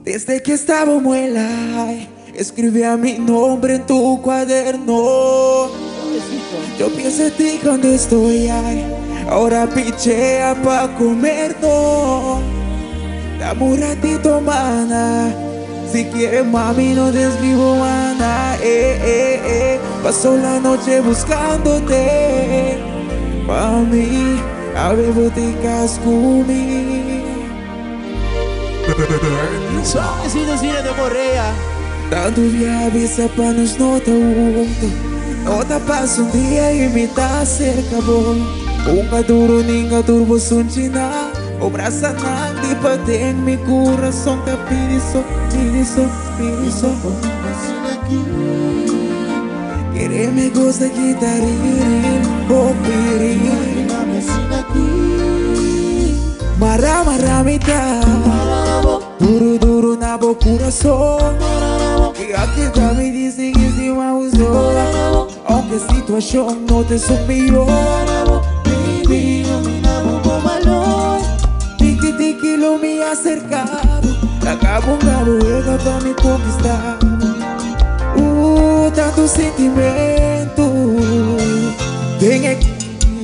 Desde que estaba muela, escribía mi nombre en tu cuaderno. Yo pienso en ti cuando estoy ahí. Ahora pichea pa' comer, no. Dame un ratito, mana. Si quieres, mami, no te escribo, mana. Paso la noche buscándote. Mami, abre boticas conmigo. Vecinos vienen de Correa. Tanto viajes pa' nos nota junto. Nota passa um dia e me tá cerca bom. Duro, ninga turbo sunchina. O braço nandi pa tem mi coração tá piriso. Querer me gosta guitarrir, o pirir. Marra me tá. Duro na boca coração. E aqui já me disse que se uma usou. Aunque situação não te sumiu. Baby, dominamos com valor. Tiki lo me acercado. Acabo um garoega pra me conquistar. Tanto sentimento. Vem aqui.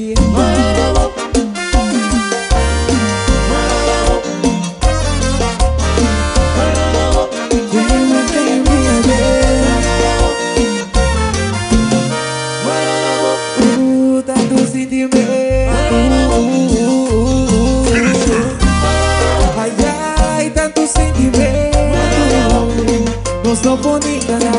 Não bonita na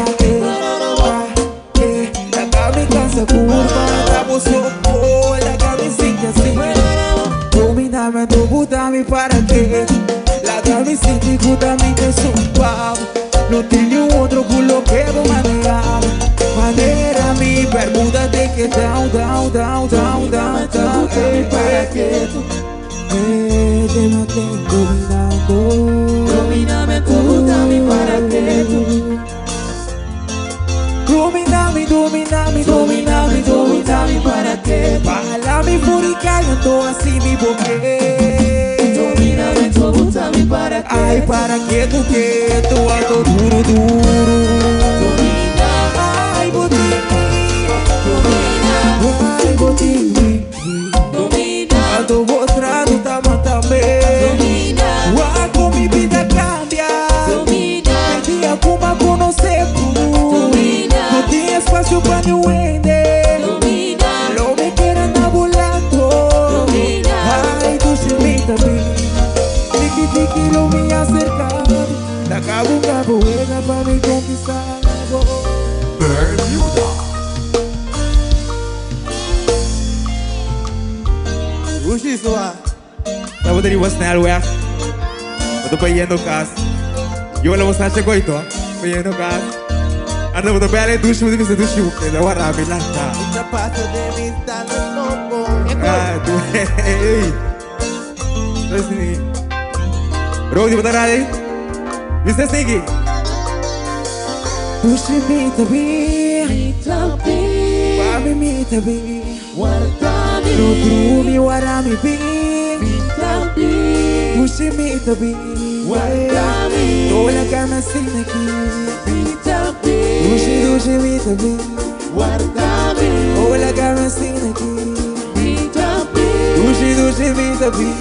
la camisa curva, la voz sopo, la camisita assim. Domina-me, tu bota-me para quê? La camisita escuta-me que sou pau. Não tenho outro culo que vou manejar. Maneira mi bermuda de que down. Para quê? Te mantém dominando. Domina-me, tu bota-me para quê? Dominame para quê? Fala-me furica, eu tô assim me boquei. Domina-me, tu bota-me para quê? Ai, para que tu quer? Tu ando duro. Domina, ai, botinho. Domina, ai, botinho. Domina, ando mostrado, tá também. Domina, a minha vida cambia. Domina, perdi alguma conhecer. Domina, não tinha espaço pra me vender. Domina, lo me quedan abulando. Domina, ai, tu se me também. Tiki lo me acercado. Da cabo capoeira pra me conquistar. Hoe is het zo? Dan wordt er niet snel weg. Want dan ben je in de kast. Je wil hem snel checken, toch? Ben je in de kast. En dan moet je bij de douche, moet je de douche zoeken. Dan wordt hij weer laat. zapato de mis talos loco. Ah, tu, hey. Dat is niet. Rodi, wat er is? Wie is dat Sneaky? Tu se me também. Mami me também. No grume, warami bem. Tu se me também. Toda cama assim aqui. Tu se me também. Toda cama assim aqui. Tu se me também.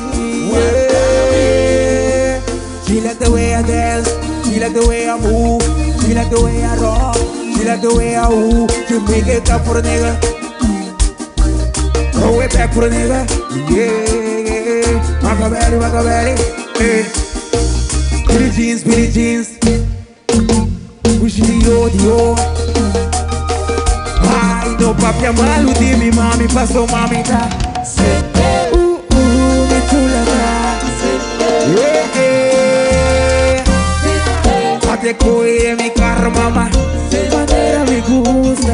She like the way I dance. She like the way I move. She like the way I rock. She like the way I ooh. She make it up for a nigga. Throw it back for a nigga. Yeah. Machiavelli. Hey. Billie jeans. Push Dio. Ai, no papi amalo de mi mami. Passou mami tá. Me chula tá. Até coe mi carro, mamá. Maneira me gusta.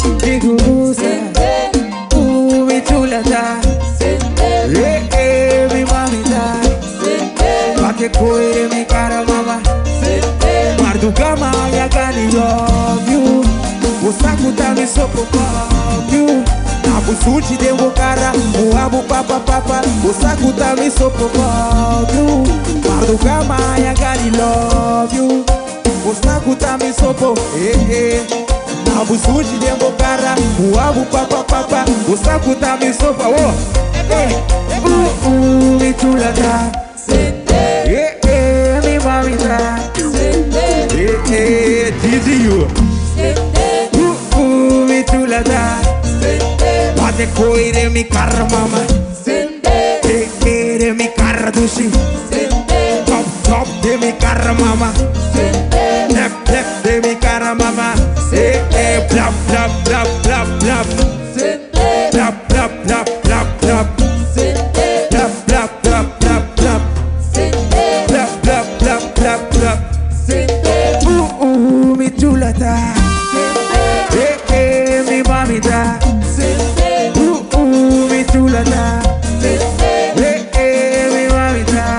Me chula tá. Mi mami tá. Até coe mi carro, mamá. Mardo cama e a gani love you. O saco tá me sopopóvio. Abu suji de o cara. O abu papa. O saco tá me sopopóvio. Mardo cama e a gani love sopo, Abu sushi dembo cara, o abu papa, o saco tá me sopa, mi chula tá, mi mami tá, Didi, mi chula tá, pode coire mi cara mama, de mi cara dushi, top de mi cara mama, left de mi cara mama, blap blap blap blap blap, blap blap blap blap blap, blap blap blap blap blap, blap blap blap blap blap, mi chula ta, mi mamita, mi chula ta, mi mamita,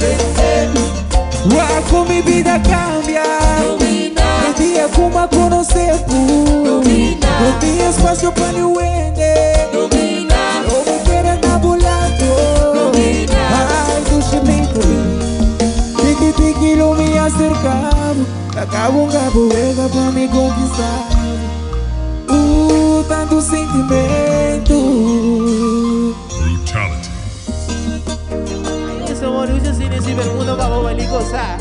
con mi vida cambia. Como conocer no mi espacio para ni wende, no me quieran volando, ay, tu chimito, tiki lo me acercamos, acabo un cabo vega para me conquistar, tanto sentimento. Brutality. Ese morucho sin ese mundo vamos a gozar.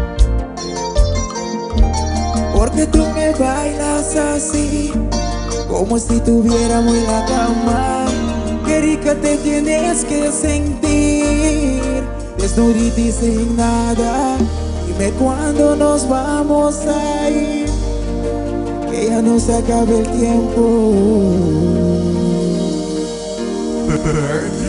Porque tú me bailas así, como si tuviéramos en la cama. Qué rica te tienes que sentir, desnudita y sin nada. Dime cuándo nos vamos a ir, que ya no se acabe el tiempo.